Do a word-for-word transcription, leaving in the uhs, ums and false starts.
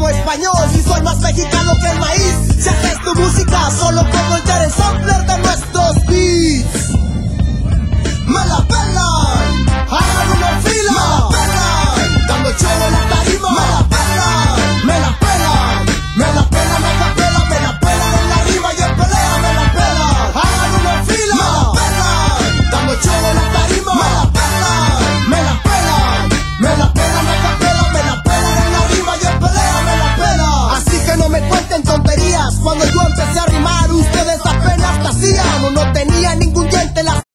español y soy más mexicano que el maíz. Si haces tu música solo como interesado,